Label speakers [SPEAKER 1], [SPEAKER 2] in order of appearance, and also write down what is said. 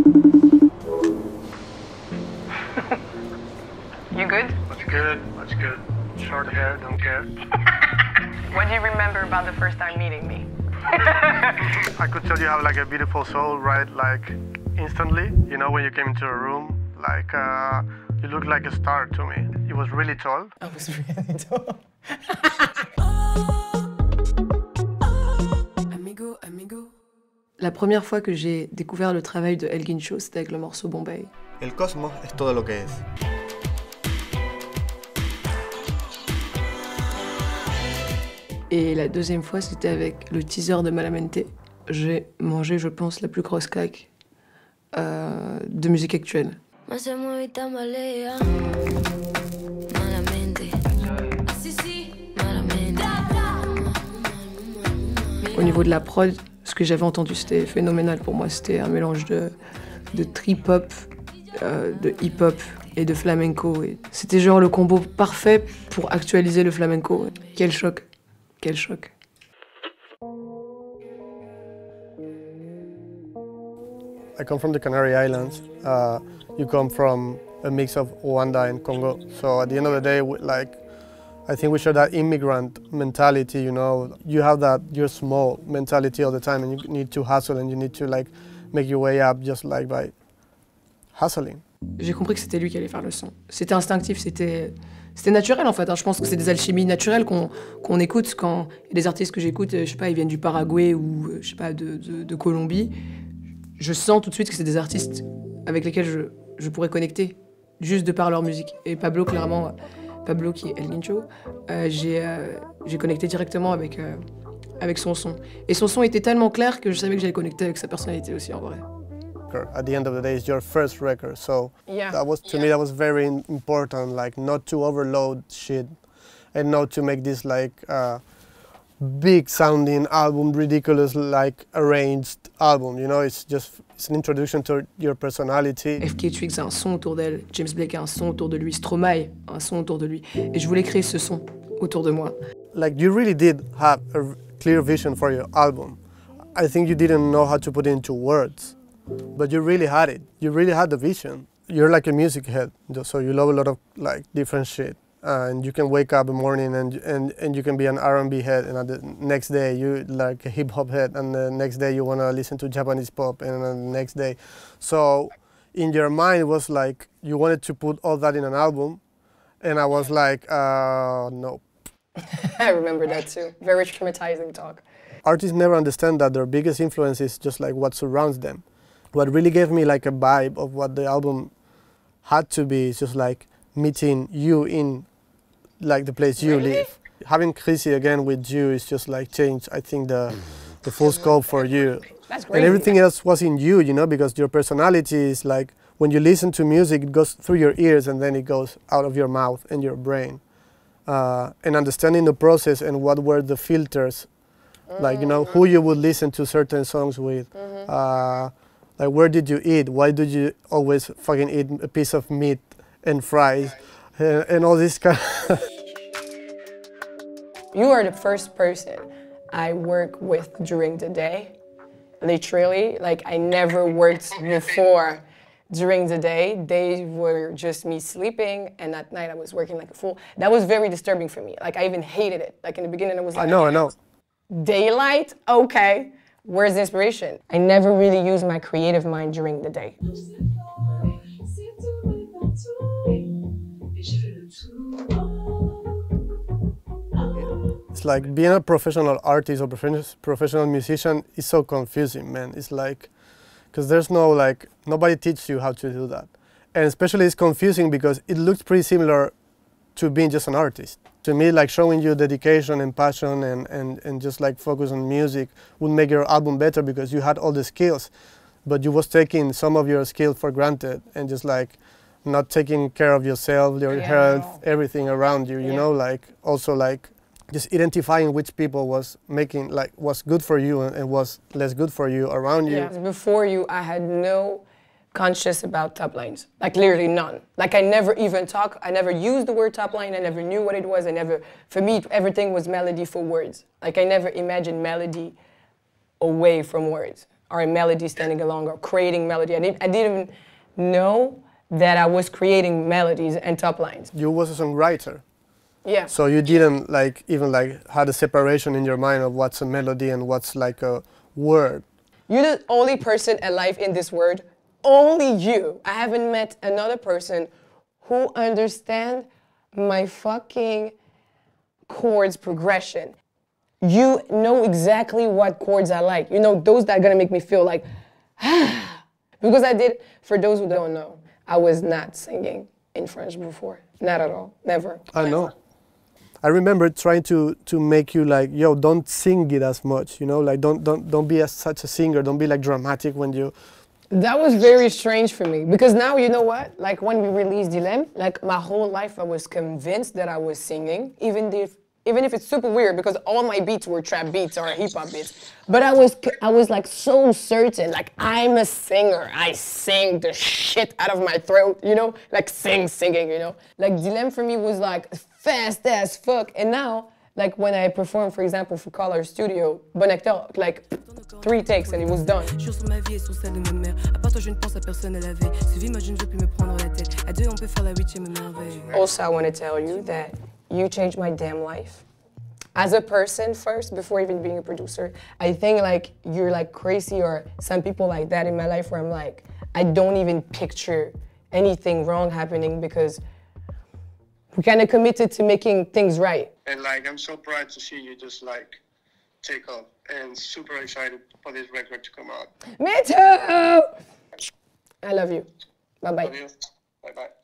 [SPEAKER 1] You good?
[SPEAKER 2] Much good, much good. Short hair, don't care.
[SPEAKER 1] What do you remember about the first time meeting me?
[SPEAKER 2] I could tell you have like a beautiful soul, right? Like instantly, you know, when you came into a room, like you looked like a star to me. You was really tall.
[SPEAKER 1] I was really tall. La première fois que j'ai découvert le travail de Elgin Cho, c'était avec le morceau Bombay.
[SPEAKER 2] El cosmos es todo lo que es.
[SPEAKER 1] Et la deuxième fois, c'était avec le teaser de Malamente. J'ai mangé, je pense, la plus grosse claque de musique actuelle. Au niveau de la prod, ce que j'avais entendu, c'était phénoménal pour moi. C'était un mélange de trip-hop, de hip-hop et de flamenco. C'était genre le combo parfait pour actualiser le flamenco. Quel choc! Quel choc.
[SPEAKER 2] I come from the Canary Islands. You come from a mix of Rwanda and Congo. So at the end of the day, I think we share that immigrant mentality, you know. You have that you're small mentality all the time and you need to hustle and you need to like make your way up just like by hustling.
[SPEAKER 1] J'ai compris que c'était lui qui allait faire le son. C'était instinctif, c'était naturel en fait. Je pense que c'est des alchimies naturelles qu'on écoute quand il y a des artistes que j'écoute, je sais pas, ils viennent du Paraguay ou je sais pas de Colombie. Je sens tout de suite que c'est des artistes avec lesquels je pourrais connecter juste de par leur musique. Et Pablo, clairement, Pablo qui est Elgin Cho, j'ai connecté directement avec son son. Et son son était tellement clair que je savais que j'allais connecter avec sa personnalité aussi en vrai.
[SPEAKER 2] At the end of the day, it's your first record, so
[SPEAKER 1] yeah.
[SPEAKER 2] That was to me that was very important, like not to overload shit, and not to make this like big sounding album, ridiculous like arranged album. You know, it's an introduction to your personality.
[SPEAKER 1] FK Twigs a un son autour d'elle, James Blake a un son autour de lui, Stromae a un son autour de lui, et je voulais créer ce son autour de moi.
[SPEAKER 2] Like you really did have a clear vision for your album. I think you didn't know how to put it into words. But you really had it. You really had the vision. You're like a music head, so you love a lot of like different shit. And you can wake up in the morning and you can be an R&B head, and the next day you like a hip hop head, and the next day you want to listen to Japanese pop, and the next day. So in your mind it was like you wanted to put all that in an album, and I was like, no.
[SPEAKER 1] I remember that too. Very traumatizing talk.
[SPEAKER 2] Artists never understand that their biggest influence is just like what surrounds them. What really gave me like a vibe of what the album had to be is just like meeting you in like the place you live. Having Chrissy again with you is just like changed, I think, the full scope for you.
[SPEAKER 1] That's great.
[SPEAKER 2] And everything else was in you, you know, because your personality is like, when you listen to music, it goes through your ears and then it goes out of your mouth and your brain. And understanding the process and what were the filters, like, you know, who you would listen to certain songs with. Like, where did you eat? Why did you always fucking eat a piece of meat and fries and all this kind of...
[SPEAKER 1] You are the first person I work with during the day. Literally, like I never worked before during the day. They were just me sleeping, and at night I was working like a fool. That was very disturbing for me. Like I even hated it. Like in the beginning I was like,
[SPEAKER 2] I know.
[SPEAKER 1] Daylight? Okay. Where's the inspiration? I never really used my creative mind during the day.
[SPEAKER 2] It's like being a professional artist or professional musician is so confusing, man. It's like, because there's no like, nobody teaches you how to do that. And especially it's confusing because it looks pretty similar to being just an artist. To me, like showing you dedication and passion and just like focus on music would make your album better because you had all the skills, but you was taking some of your skills for granted and just like not taking care of yourself, your health, everything around you, you know, like also like just identifying which people was making, like was good for you and was less good for you around you.
[SPEAKER 1] Before you, I had no conscious about top lines, like literally none. Like I never used the word top line, I never knew what it was, for me, everything was melody for words. Like I never imagined melody away from words.
[SPEAKER 3] or a melody standing along or creating melody. I didn't even know that I was creating melodies and top lines.
[SPEAKER 2] You was a songwriter.
[SPEAKER 3] Yeah.
[SPEAKER 2] So you didn't even had a separation in your mind of what's a melody and what's like a word.
[SPEAKER 3] You're the only person alive in this world. Only you. I haven't met another person who understands my fucking chords progression. You know exactly what chords I like. You know, those that are gonna make me feel like, because I did, for those who don't know, I was not singing in French before. Not at all, never.
[SPEAKER 2] I know. I remember trying to make you like, yo, don't sing it as much, you know, like don't be such a singer, don't be like dramatic when you.
[SPEAKER 3] That was very strange for me because now you know what? Like when we released Dilemme, like my whole life I was convinced that I was singing, even if it's super weird because all my beats were trap beats or hip hop beats. But I was like so certain, like I'm a singer. I sing the shit out of my throat, you know, like singing, you know. Like Dilemme for me was like fast as fuck, and now. Like when I performed, for example, for Color Studio, Bon Acteur, like 3 takes and it was done. Also, I want to tell you that you changed my damn life. As a person first, before even being a producer, I think like you're like crazy or some people like that in my life where I'm like, I don't even picture anything wrong happening because we kind of committed to making things right.
[SPEAKER 2] And like, I'm so proud to see you just like take off and super excited for this record to come out.
[SPEAKER 3] Me too! I love you. Bye-bye.
[SPEAKER 2] Love you. Bye-bye.